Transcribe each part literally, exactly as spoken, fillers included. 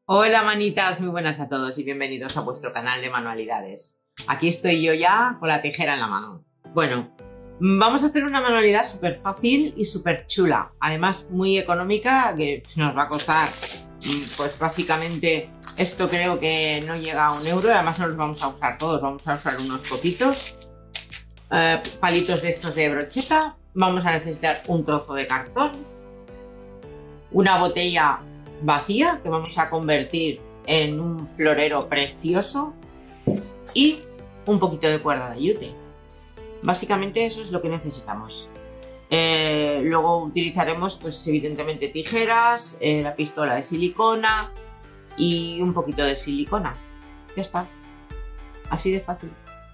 Hola manitas, muy buenas a todos y bienvenidos a vuestro canal de manualidades. Aquí estoy yo ya con la tijera en la mano. Bueno, vamos a hacer una manualidad súper fácil y súper chula. Además muy económica, que nos va a costar, pues básicamente esto creo que no llega a un euro. Además no los vamos a usar todos, vamos a usar unos poquitos. Eh, palitos de estos de brocheta. Vamos a necesitar un trozo de cartón. Una botella vacía que vamos a convertir en un florero precioso y un poquito de cuerda de yute. Básicamente eso es lo que necesitamos. Eh, luego utilizaremos pues evidentemente tijeras, eh, la pistola de silicona y un poquito de silicona. Ya está. Así de fácil.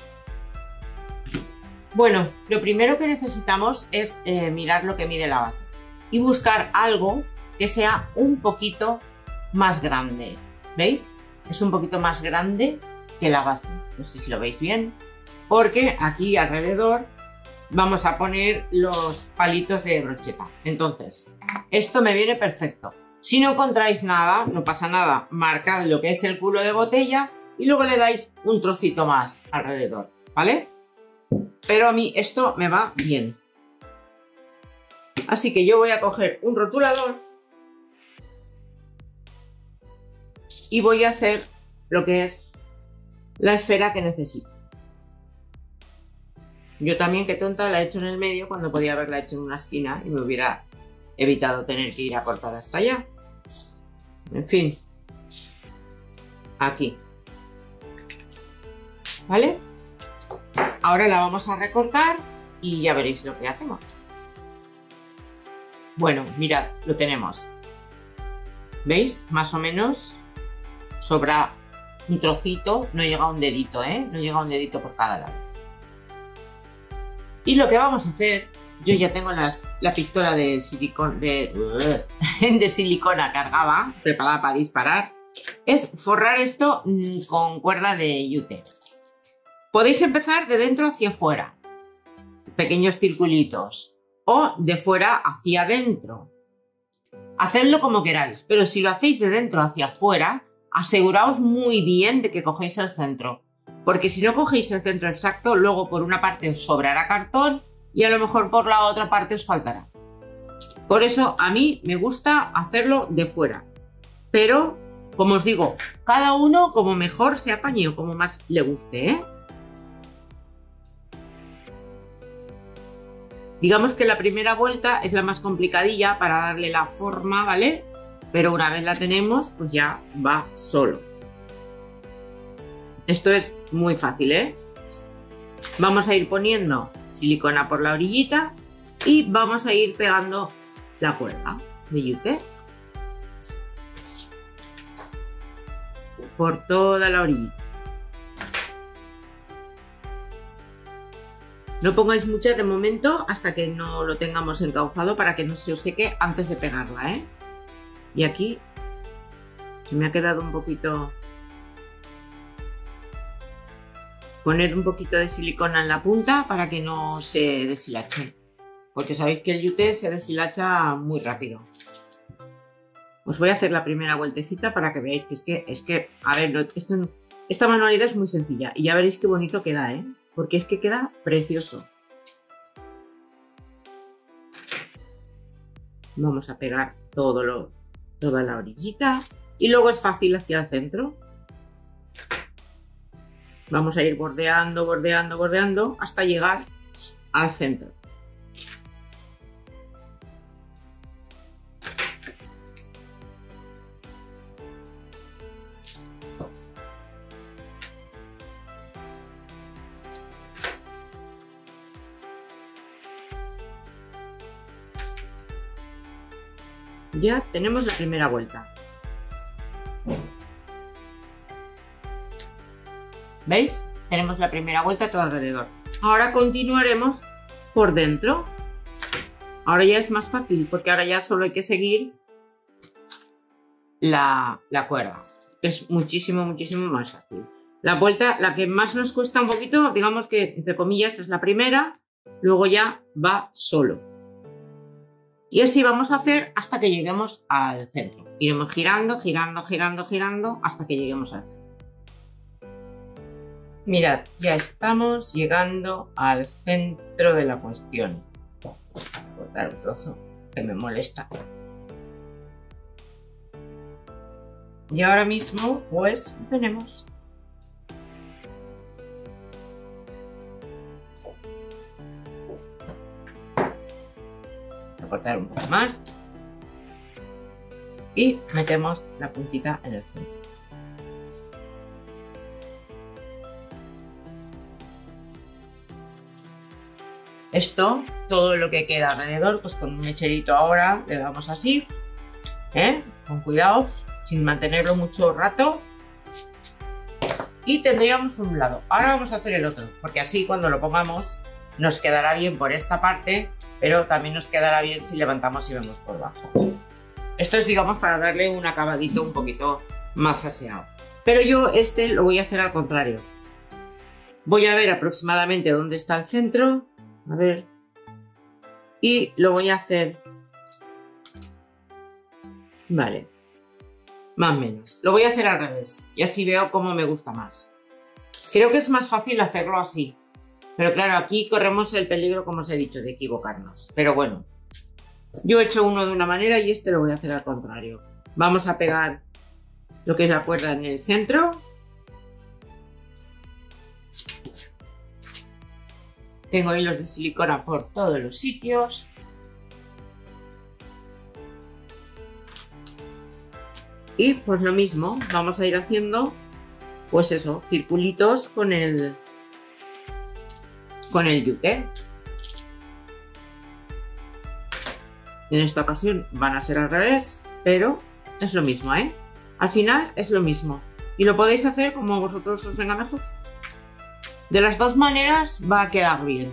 Bueno, lo primero que necesitamos es eh, mirar lo que mide la base y buscar algo que sea un poquito más grande. ¿Veis? Es un poquito más grande que la base. No sé si lo veis bien. Porque aquí alrededor vamos a poner los palitos de brocheta. Entonces, esto me viene perfecto. Si no encontráis nada, no pasa nada. Marcad lo que es el culo de botella y luego le dais un trocito más alrededor. ¿Vale? Pero a mí esto me va bien. Así que yo voy a coger un rotulador y voy a hacer lo que es la esfera que necesito. Yo también, qué tonta, la he hecho en el medio cuando podía haberla hecho en una esquina y me hubiera evitado tener que ir a cortar hasta allá. En fin, aquí. ¿Vale? Ahora la vamos a recortar y ya veréis lo que hacemos. Bueno, mirad, lo tenemos. ¿Veis? Más o menos sobra un trocito, no llega a un dedito, ¿eh? No llega a un dedito por cada lado. Y lo que vamos a hacer, yo ya tengo las, la pistola de, silicon, de, de silicona cargada, preparada para disparar, es forrar esto con cuerda de yute. Podéis empezar de dentro hacia afuera, pequeños circulitos, o de fuera hacia adentro. Hacedlo como queráis, pero si lo hacéis de dentro hacia afuera, aseguraos muy bien de que cogéis el centro, porque si no cogéis el centro exacto, luego por una parte os sobrará cartón y a lo mejor por la otra parte os faltará. Por eso a mí me gusta hacerlo de fuera, pero como os digo, cada uno como mejor se apañe o como más le guste, ¿eh? Digamos que la primera vuelta es la más complicadilla para darle la forma, ¿vale? Pero una vez la tenemos, pues ya va solo. Esto es muy fácil, ¿eh? Vamos a ir poniendo silicona por la orillita y vamos a ir pegando la cuerda de yute por toda la orillita. No pongáis mucha de momento hasta que no lo tengamos encauzado para que no se os seque antes de pegarla, ¿eh? Y aquí se me ha quedado un poquito. Poned un poquito de silicona en la punta para que no se deshilache. Porque sabéis que el yute se deshilacha muy rápido. Os voy a hacer la primera vueltecita para que veáis que es que, es que a ver, esto, esta manualidad es muy sencilla. Y ya veréis qué bonito queda, ¿eh? Porque es que queda precioso. Vamos a pegar todo lo, toda la orillita. Y luego es fácil hacia el centro. Vamos a ir bordeando, bordeando, bordeando hasta llegar al centro. Ya tenemos la primera vuelta. ¿Veis? Tenemos la primera vuelta todo alrededor. Ahora continuaremos por dentro. Ahora ya es más fácil porque ahora ya solo hay que seguir la, la cuerda. Es muchísimo, muchísimo más fácil. La vuelta, la que más nos cuesta un poquito, digamos que entre comillas es la primera, luego ya va solo. Y así vamos a hacer hasta que lleguemos al centro. Iremos girando, girando, girando, girando hasta que lleguemos al centro. Mirad, ya estamos llegando al centro de la cuestión. Voy a cortar un trozo que me molesta. Y ahora mismo, pues, tenemos. Voy a cortar un poco más. Y metemos la puntita en el centro. Esto, todo lo que queda alrededor, pues con un mecherito ahora le damos así, ¿eh? Con cuidado, sin mantenerlo mucho rato. Y tendríamos un lado. Ahora vamos a hacer el otro, porque así cuando lo pongamos nos quedará bien por esta parte, pero también nos quedará bien si levantamos y vemos por abajo. Esto es, digamos, para darle un acabadito un poquito más aseado. Pero yo este lo voy a hacer al contrario. Voy a ver aproximadamente dónde está el centro. A ver. Y lo voy a hacer. Vale. Más o menos. Lo voy a hacer al revés. Y así veo cómo me gusta más. Creo que es más fácil hacerlo así. Pero claro, aquí corremos el peligro, como os he dicho, de equivocarnos. Pero bueno. Yo he hecho uno de una manera y este lo voy a hacer al contrario. Vamos a pegar lo que es la cuerda en el centro. Tengo hilos de silicona por todos los sitios. Y pues lo mismo, vamos a ir haciendo, pues eso, circulitos con el, con el yute. En esta ocasión van a ser al revés, pero es lo mismo, ¿eh? Al final es lo mismo. Y lo podéis hacer como vosotros os venga mejor. De las dos maneras va a quedar bien.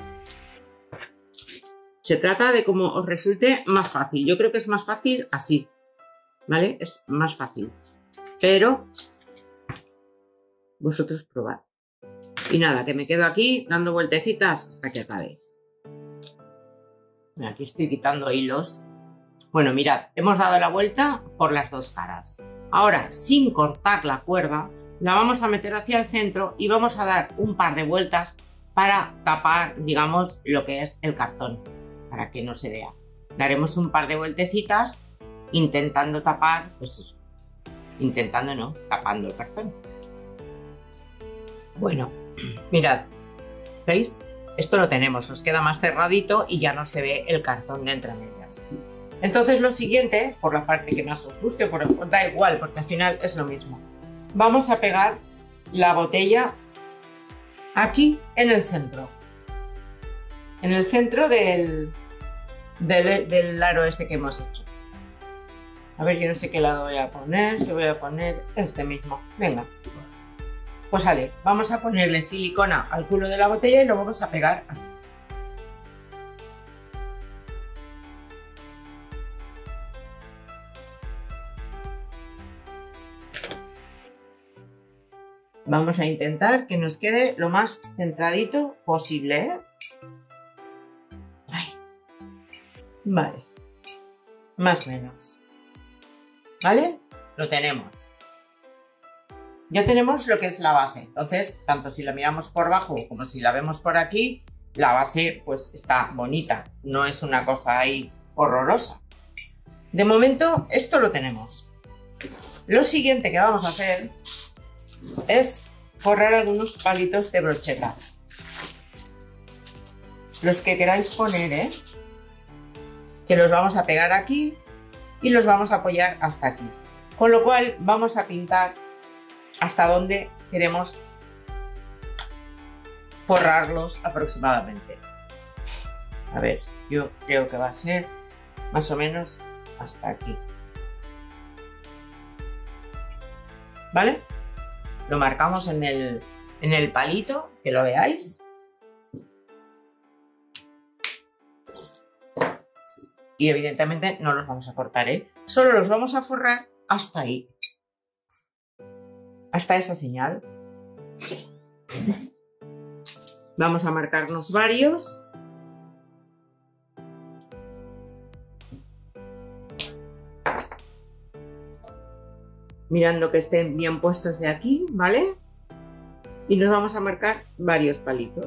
Se trata de cómo os resulte más fácil. Yo creo que es más fácil así, ¿vale? Es más fácil. Pero vosotros probad. Y nada, que me quedo aquí dando vueltecitas hasta que acabe. Aquí estoy quitando hilos. Bueno, mirad, hemos dado la vuelta por las dos caras. Ahora, sin cortar la cuerda, la vamos a meter hacia el centro y vamos a dar un par de vueltas para tapar, digamos, lo que es el cartón, para que no se vea. Daremos un par de vueltecitas intentando tapar, pues eso, intentando no, tapando el cartón. Bueno, mirad, ¿veis? Esto lo tenemos, os queda más cerradito y ya no se ve el cartón de entre medias. Entonces lo siguiente, por la parte que más os guste, por os da igual, porque al final es lo mismo. Vamos a pegar la botella aquí en el centro. En el centro del, del, del aro este que hemos hecho. A ver, yo no sé qué lado voy a poner, si voy a poner este mismo. Venga. Pues vale, vamos a ponerle silicona al culo de la botella y lo vamos a pegar aquí. Vamos a intentar que nos quede lo más centradito posible, ¿eh? Ay. Vale. Más o menos. ¿Vale? Lo tenemos. Ya tenemos lo que es la base. Entonces, tanto si la miramos por abajo como si la vemos por aquí, la base pues está bonita. No es una cosa ahí horrorosa. De momento, esto lo tenemos. Lo siguiente que vamos a hacer es forrar algunos palitos de brocheta. Los que queráis poner, ¿eh? Que los vamos a pegar aquí y los vamos a apoyar hasta aquí. Con lo cual vamos a pintar hasta donde queremos forrarlos aproximadamente. A ver, yo creo que va a ser más o menos hasta aquí. ¿Vale? Lo marcamos en el, en el palito, que lo veáis. Y evidentemente no los vamos a cortar, ¿eh? Solo los vamos a forrar hasta ahí. Hasta esa señal. Vamos a marcarnos varios. mirando que estén bien puestos de aquí, ¿vale? Y nos vamos a marcar varios palitos.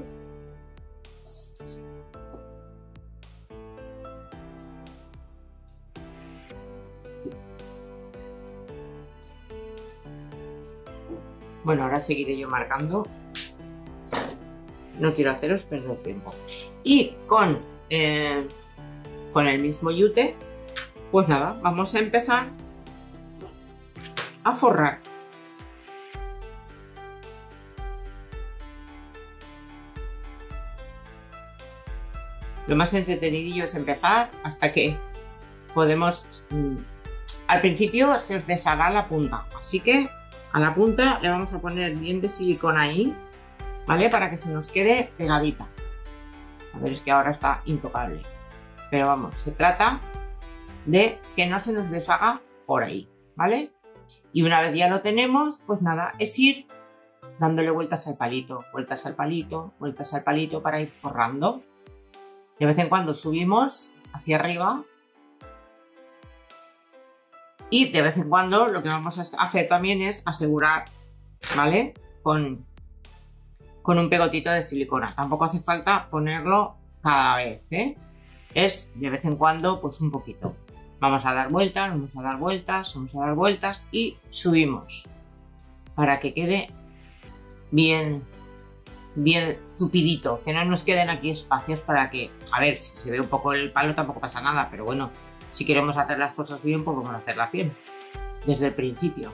Bueno, ahora seguiré yo marcando. No quiero haceros perder tiempo. Y con, eh, con el mismo yute, pues nada, vamos a empezar a forrar. Lo más entretenidillo es empezar hasta que podemos... Mmm, al principio se os deshará la punta, así que a la punta le vamos a poner bien de silicona ahí, ¿vale? Para que se nos quede pegadita. A ver, es que ahora está intocable. Pero vamos, se trata de que no se nos deshaga por ahí, ¿vale? Y una vez ya lo tenemos, pues nada, es ir dándole vueltas al palito, vueltas al palito, vueltas al palito para ir forrando. De vez en cuando subimos hacia arriba. Y de vez en cuando lo que vamos a hacer también es asegurar, ¿vale? Con, con un pegotito de silicona. Tampoco hace falta ponerlo cada vez, ¿eh? Es de vez en cuando, pues un poquito. Vamos a dar vueltas, vamos a dar vueltas, vamos a dar vueltas y subimos. Para que quede bien, bien tupidito. Que no nos queden aquí espacios para que... A ver, si se ve un poco el palo tampoco pasa nada, pero bueno... Si queremos hacer las cosas bien, pues vamos a hacerlas bien, desde el principio.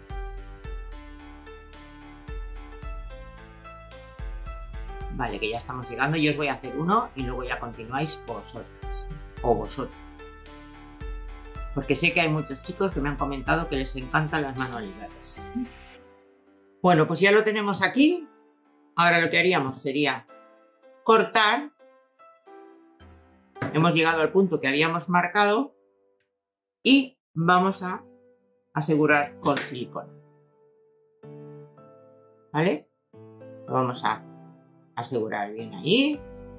Vale, que ya estamos llegando. Yo os voy a hacer uno y luego ya continuáis vosotras o vosotros. Porque sé que hay muchos chicos que me han comentado que les encantan las manualidades. Bueno, pues ya lo tenemos aquí. Ahora lo que haríamos sería cortar. Hemos llegado al punto que habíamos marcado y vamos a asegurar con silicona. ¿Vale? Lo vamos a asegurar bien ahí.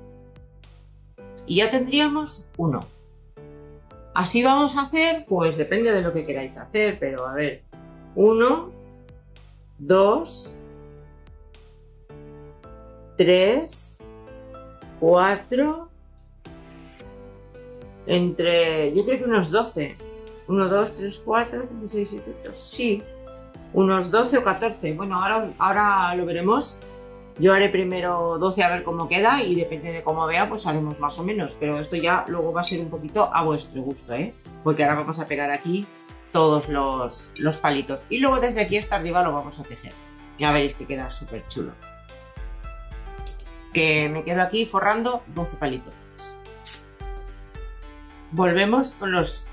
Y ya tendríamos uno. Así vamos a hacer, pues depende de lo que queráis hacer, pero a ver, uno, dos, tres, cuatro, entre, yo creo que unos doce. uno, dos, tres, cuatro, cinco, seis, siete, ocho, sí. Unos doce o catorce. Bueno, ahora, ahora lo veremos. Yo haré primero doce a ver cómo queda y depende de cómo vea, pues haremos más o menos. Pero esto ya luego va a ser un poquito a vuestro gusto, ¿eh? Porque ahora vamos a pegar aquí todos los, los palitos. Y luego desde aquí hasta arriba lo vamos a tejer. Ya veréis que queda súper chulo. Que me quedo aquí forrando doce palitos. Volvemos con los...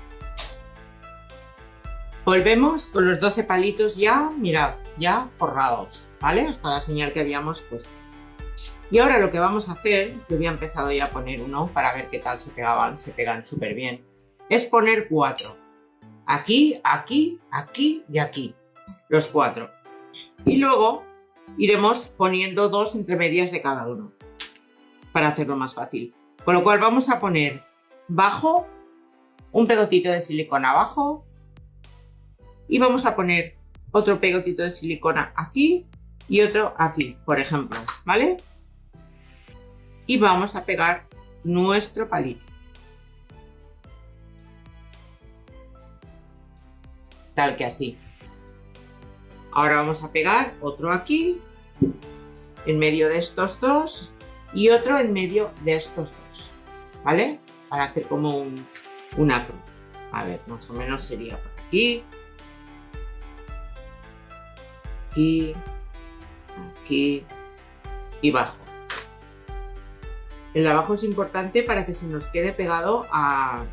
Volvemos con los doce palitos ya, mirad, ya forrados, ¿vale? Hasta la señal que habíamos puesto. Y ahora lo que vamos a hacer, que había empezado ya a poner uno para ver qué tal se pegaban, se pegan súper bien, es poner cuatro. Aquí, aquí, aquí y aquí. Los cuatro. Y luego iremos poniendo dos entre medias de cada uno, para hacerlo más fácil. Con lo cual vamos a poner bajo, un pegotito de silicona abajo, y vamos a poner otro pegotito de silicona aquí y otro aquí, por ejemplo, ¿vale? Y vamos a pegar nuestro palito. Tal que así. Ahora vamos a pegar otro aquí, en medio de estos dos, y otro en medio de estos dos, ¿vale? Para hacer como un, una cruz. A ver, más o menos sería por aquí. Aquí, aquí y bajo. El abajo es importante para que se nos quede pegado a,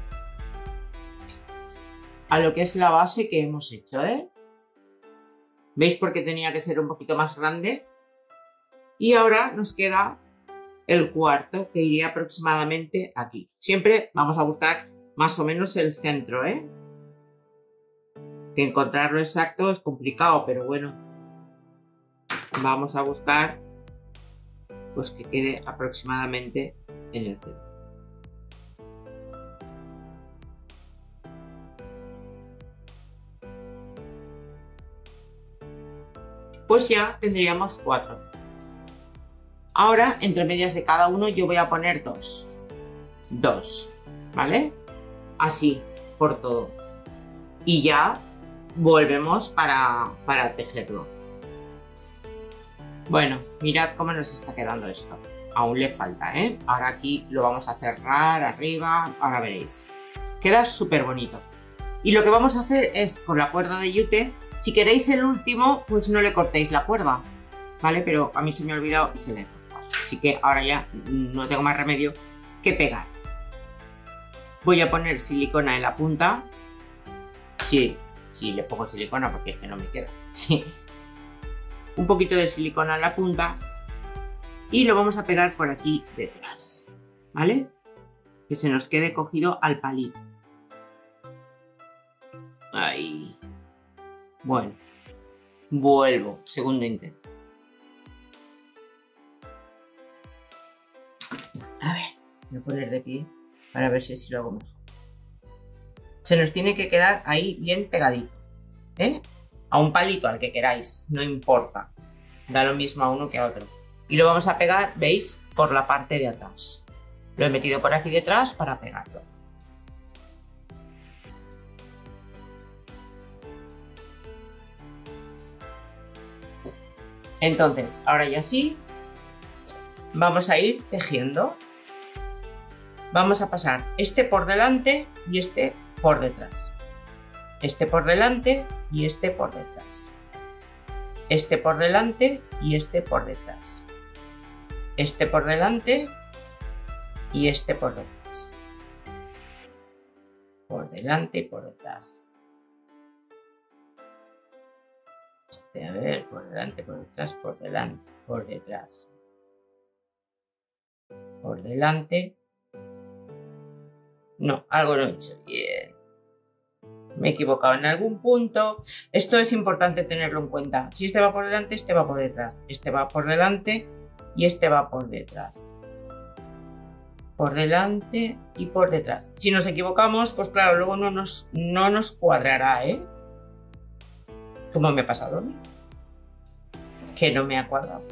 a lo que es la base que hemos hecho, ¿eh? ¿Veis por qué tenía que ser un poquito más grande? Y ahora nos queda el cuarto, que iría aproximadamente aquí. Siempre vamos a buscar más o menos el centro, ¿eh? Que encontrarlo exacto es complicado, pero bueno. Vamos a buscar pues que quede aproximadamente en el centro. pues ya tendríamos cuatro. Ahora, entre medias de cada uno, yo voy a poner dos. Dos, ¿vale? Así, por todo. Y ya volvemos para, para tejerlo. Bueno, mirad cómo nos está quedando esto. Aún le falta, ¿eh? Ahora aquí lo vamos a cerrar arriba, ahora veréis. Queda súper bonito. Y lo que vamos a hacer es, con la cuerda de yute, si queréis el último, pues no le cortéis la cuerda, ¿vale? Pero a mí se me ha olvidado y se le he cortado. Así que ahora ya no tengo más remedio que pegar. Voy a poner silicona en la punta. Sí, sí, le pongo silicona porque es que no me queda. Sí. Un poquito de silicona en la punta. Y lo vamos a pegar por aquí detrás, ¿vale? Que se nos quede cogido al palito. Ahí. Bueno. Vuelvo. Segundo intento. A ver. Voy a poner de pie para ver si así lo hago mejor. Se nos tiene que quedar ahí bien pegadito, ¿eh? A un palito, al que queráis. No importa. Da lo mismo a uno que a otro. Y lo vamos a pegar, ¿veis? Por la parte de atrás. Lo he metido por aquí detrás para pegarlo. Entonces, ahora ya sí, vamos a ir tejiendo. Vamos a pasar este por delante y este por detrás. Este por delante y este por detrás. Este por delante y este por detrás. Este por delante y este por detrás. Por delante y por detrás. Este, a ver, por delante, por detrás, por delante, por detrás. Por delante. No, algo no he hecho bien. Me he equivocado en algún punto. Esto es importante tenerlo en cuenta. Si este va por delante, este va por detrás. Este va por delante y este va por detrás. Por delante y por detrás. Si nos equivocamos, pues claro, luego no nos, no nos cuadrará, ¿eh? Como me ha pasado a mí. Que no me ha cuadrado.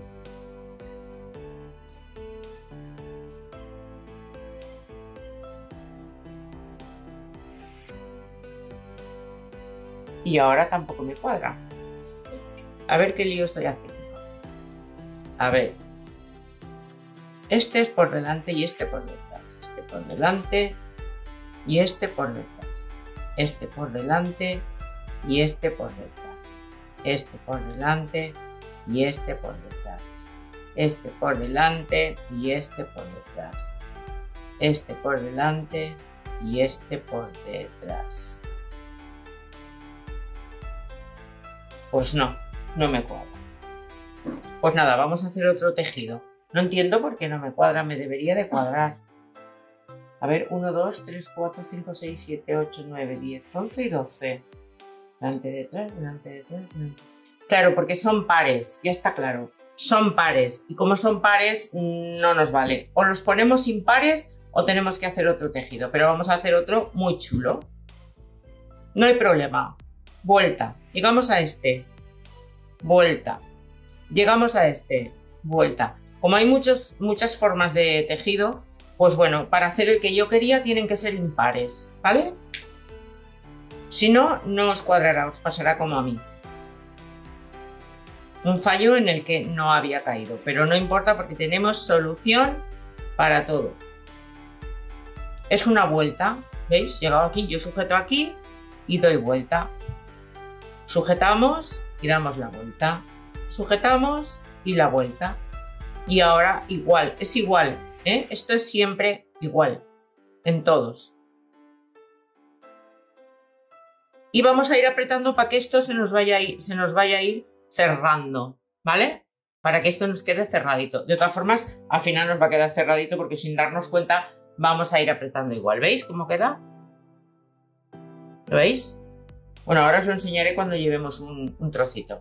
Y ahora tampoco me cuadra. A ver qué lío estoy haciendo. A ver. Este es por delante y este por detrás. Este por delante y este por detrás. Este por delante y este por detrás. Este por delante y este por detrás. Este por delante y este por detrás. Este por delante y este por detrás. Pues no, no me cuadra. Pues nada, vamos a hacer otro tejido. No entiendo por qué no me cuadra, me debería de cuadrar. A ver, uno, dos, tres, cuatro, cinco, seis, siete, ocho, nueve, diez, once y doce. Delante, detrás, delante, detrás, delante. Claro, porque son pares, ya está claro. Son pares. Y como son pares, no nos vale. O los ponemos impares o tenemos que hacer otro tejido. Pero vamos a hacer otro muy chulo. No hay problema. Vuelta. Llegamos a este. Vuelta. Llegamos a este. Vuelta. Como hay muchos, muchas formas de tejido, pues bueno, para hacer el que yo quería tienen que ser impares, ¿vale? Si no, no os cuadrará, os pasará como a mí. Un fallo en el que no había caído, pero no importa porque tenemos solución para todo. Es una vuelta, ¿veis? Llegado aquí, yo sujeto aquí y doy vuelta. Sujetamos y damos la vuelta. Sujetamos y la vuelta. Y ahora igual, es igual, ¿eh? Esto es siempre igual, en todos. Y vamos a ir apretando para que esto se nos vaya a ir, se nos vaya a ir cerrando, ¿vale? Para que esto nos quede cerradito. De todas formas, al final nos va a quedar cerradito porque sin darnos cuenta vamos a ir apretando igual. ¿Veis cómo queda? ¿Lo veis? Bueno, ahora os lo enseñaré cuando llevemos un, un trocito.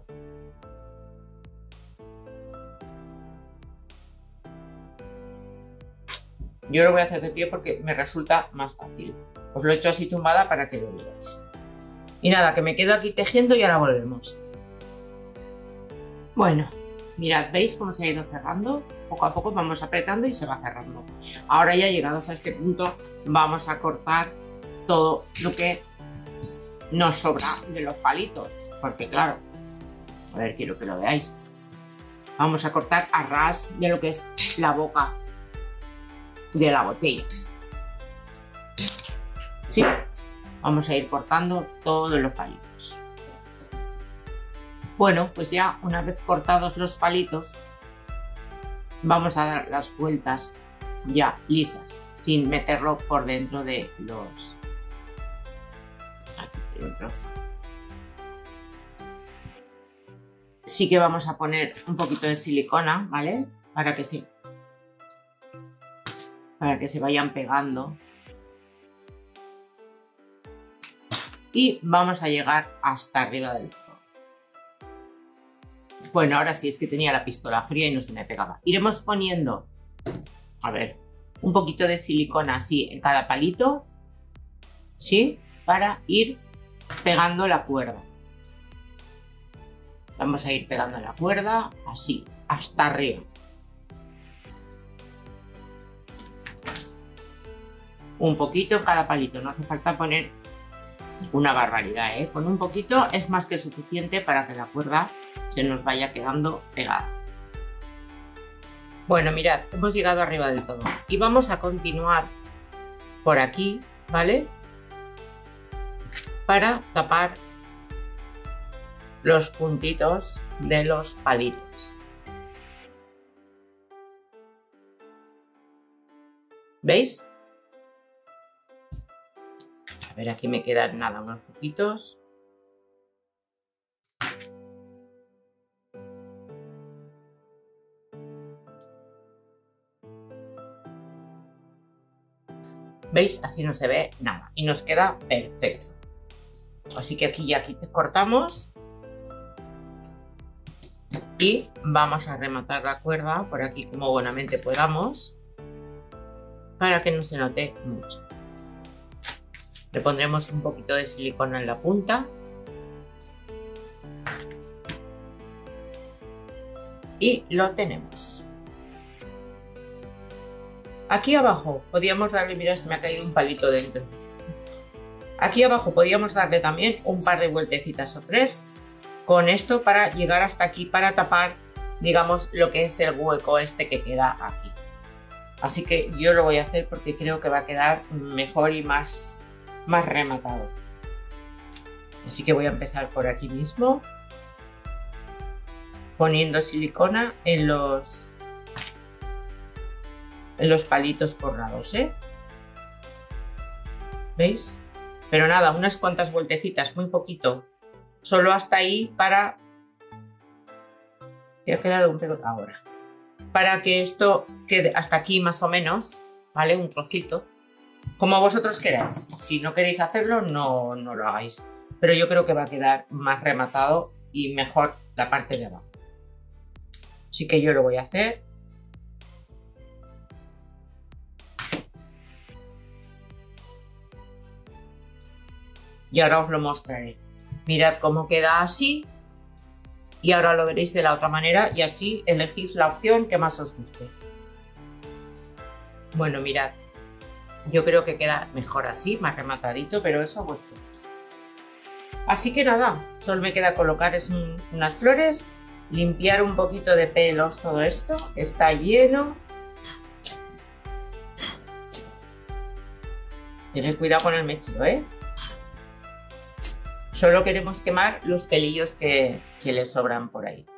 Yo lo voy a hacer de pie porque me resulta más fácil. Os lo he hecho así tumbada para que lo veáis. Y nada, que me quedo aquí tejiendo y ahora volvemos. Bueno, mirad, ¿veis cómo se ha ido cerrando? Poco a poco vamos apretando y se va cerrando. Ahora ya llegados a este punto vamos a cortar todo lo que nos sobra de los palitos. Porque claro, a ver, quiero que lo veáis. Vamos a cortar a ras de lo que es la boca de la botella. ¿Sí? Vamos a ir cortando todos los palitos. Bueno, pues ya una vez cortados los palitos, vamos a dar las vueltas ya lisas, sin meterlo por dentro de los... Aquí tengo un trozo. Sí que vamos a poner un poquito de silicona, ¿vale? Para que se, para que se vayan pegando. Y vamos a llegar hasta arriba del todo. Bueno, ahora sí, es que tenía la pistola fría y no se me pegaba. Iremos poniendo, a ver, un poquito de silicona así en cada palito, ¿sí? Para ir pegando la cuerda. Vamos a ir pegando la cuerda así, hasta arriba. Un poquito en cada palito, no hace falta poner una barbaridad, ¿eh? Con un poquito es más que suficiente para que la cuerda se nos vaya quedando pegada. Bueno, mirad, hemos llegado arriba del todo y vamos a continuar por aquí, ¿vale? Para tapar los puntitos de los palitos. ¿Veis? A ver, aquí me quedan nada, unos poquitos. ¿Veis? Así no se ve nada y nos queda perfecto. Así que aquí ya aquí cortamos y vamos a rematar la cuerda por aquí como buenamente podamos para que no se note mucho. Le pondremos un poquito de silicona en la punta y lo tenemos. Aquí abajo podíamos darle, mira, se me ha caído un palito dentro. Aquí abajo podíamos darle también un par de vueltecitas o tres con esto para llegar hasta aquí, para tapar, digamos, lo que es el hueco este que queda aquí. Así que yo lo voy a hacer porque creo que va a quedar mejor y más, más rematado. Así que voy a empezar por aquí mismo, poniendo silicona en los... en los palitos forrados, ¿eh? ¿Veis? Pero nada, unas cuantas vueltecitas, muy poquito. Solo hasta ahí para... Te ha quedado un pelo ahora. Para que esto quede hasta aquí más o menos, ¿vale? Un trocito. Como vosotros queráis. Si no queréis hacerlo, no, no lo hagáis. Pero yo creo que va a quedar más rematado y mejor la parte de abajo. Así que yo lo voy a hacer. Y ahora os lo mostraré. Mirad cómo queda así. Y ahora lo veréis de la otra manera y así elegid la opción que más os guste. Bueno, mirad. Yo creo que queda mejor así, más rematadito, pero eso a vuestro gusto. Así que nada, solo me queda colocar es un, unas flores, limpiar un poquito de pelos todo esto. Está lleno. Tened cuidado con el mechero, ¿eh? Solo queremos quemar los pelillos que, que le sobran por ahí.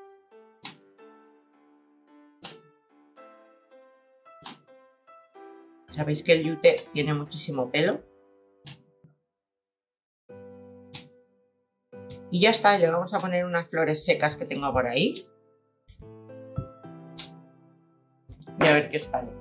Sabéis que el yute tiene muchísimo pelo. Y ya está, le vamos a poner unas flores secas que tengo por ahí. Y a ver qué os parece.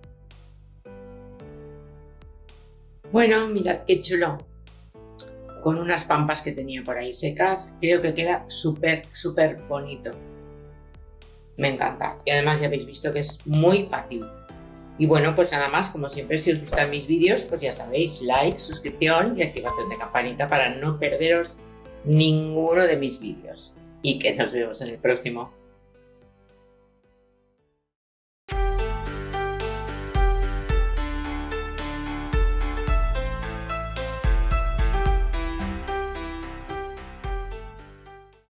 Bueno, mirad qué chulo. Con unas pampas que tenía por ahí secas, creo que queda súper, súper bonito. Me encanta. Y además ya habéis visto que es muy fácil. Y bueno, pues nada más, como siempre, si os gustan mis vídeos, pues ya sabéis, like, suscripción y activación de campanita para no perderos ninguno de mis vídeos. Y que nos vemos en el próximo.